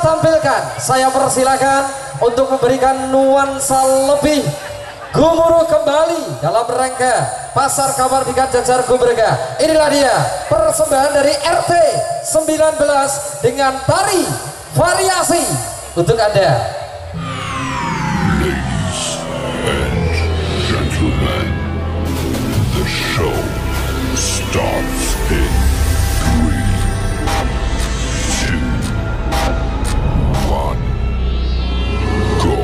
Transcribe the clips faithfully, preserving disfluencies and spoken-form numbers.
tampilkan, saya persilakan untuk memberikan nuansa lebih gemuruh kembali dalam rangka Pasar Kabar Ikan Jajar Gumberga. Inilah dia persembahan dari R T sembilan belas dengan tari variasi untuk Anda. Show starts in three, two, one, go.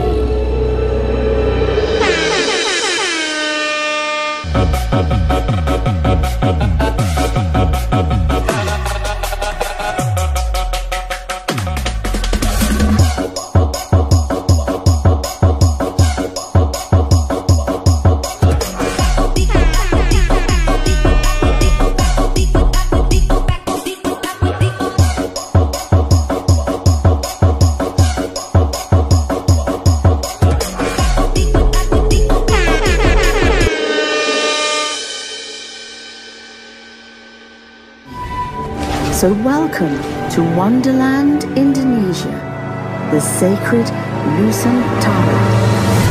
So welcome to Wonderland, Indonesia, the sacred Nusantara.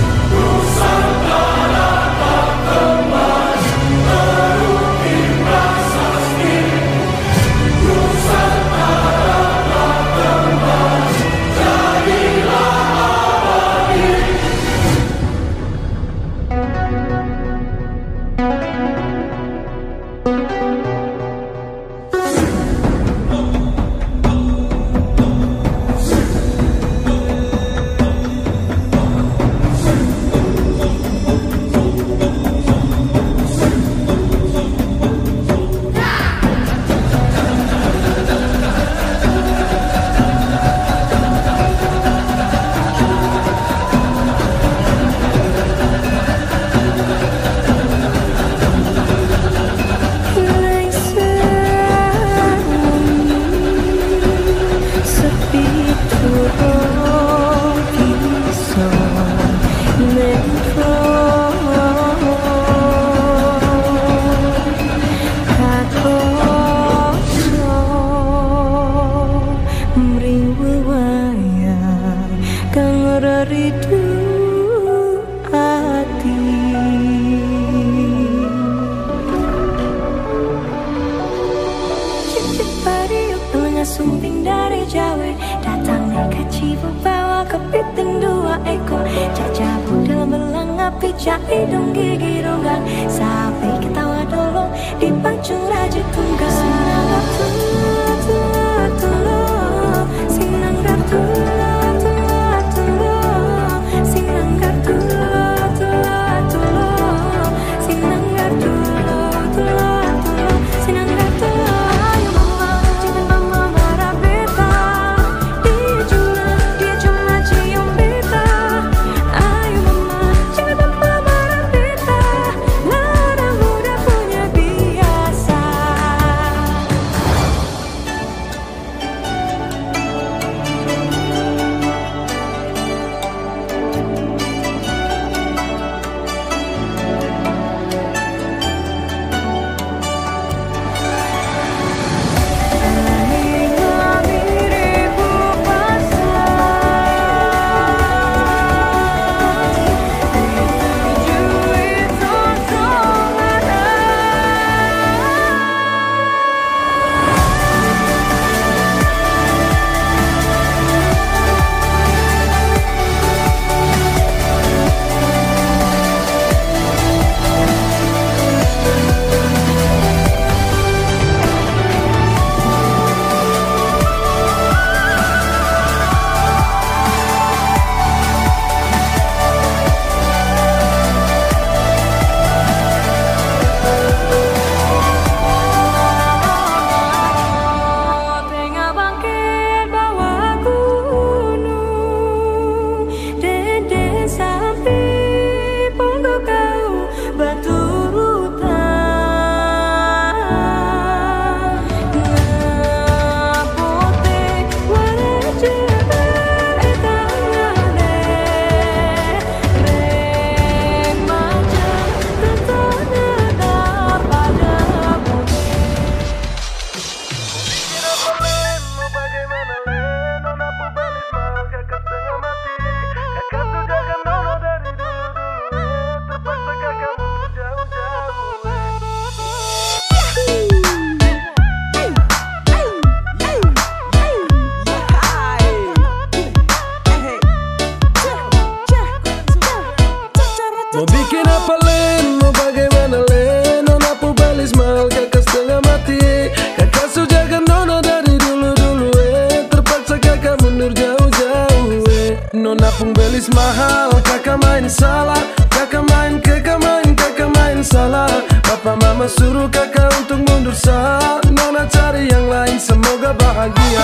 Sumping dari Jawa datang nih cipu bawa kepiting dua ekor cacabu dalam belang api cai dong gigi ronggang sampai ketawa dulu di pancung raja tunggal sinang ratu ratu sinang ratu ratu sinang ratu ratu sinang ratu sinang ratu. Dia cuma cium beta, ayo mama, jangan mama marah beta. Nona pung belis mahal, kakak main salah. Kakak main, kakak main, kakak main salah. Papa mama suruh kakak untuk mundur sah. Nona cari yang lain, semoga bahagia.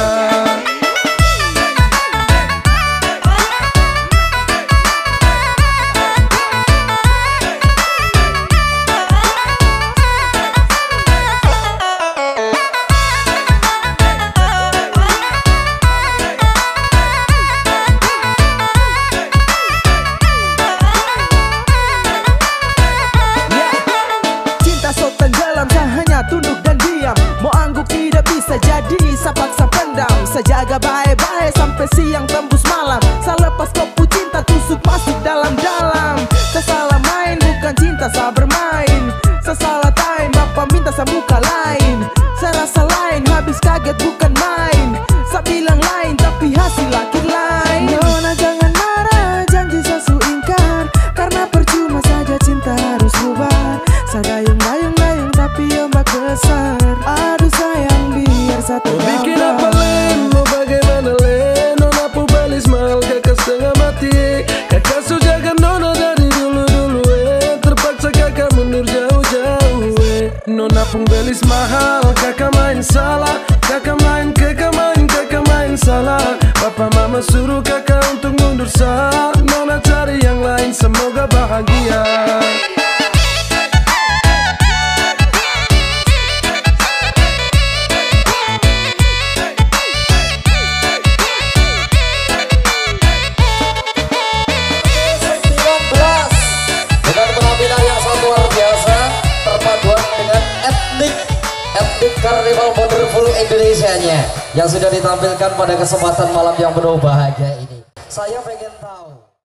Tunduk dan diam, mau angguk tidak bisa jadi, saya paksa pendam. Saya jaga baik-baik sampai siang tembus malam. Saya lepas kopu cinta tusuk masuk dalam-dalam. Saya salah main bukan cinta saya bermain. Saya salah time bapak minta saya muka lain. Saya rasa lain habis kaget bukan main. Saya bilang lain tapi hasil akhir lain. Nona jangan marah, janji saya su ingkar. Karena percuma saja cinta harus bubar. Saya dayung-dayung-dayung tapi ombak besar. Aduh sayang biar satu mau bikin apa len, mau bagaimana len. Nona pu balis mahal, kakak setengah mati. Kakak su jaga nona dari dulu-dulu eh. Terpaksa kakak mundur jauh-jauh eh. Nona pun belis mahal, kakak main salah. Kakak main, kakak main, kakak main salah. Papa mama suruh kakak untuk mundur sah. Nona cari yang lain, semoga bahagia. Etnik Karnival Wonderful Indonesia-nya yang sudah ditampilkan pada kesempatan malam yang penuh bahagia ini. Saya pengen tahu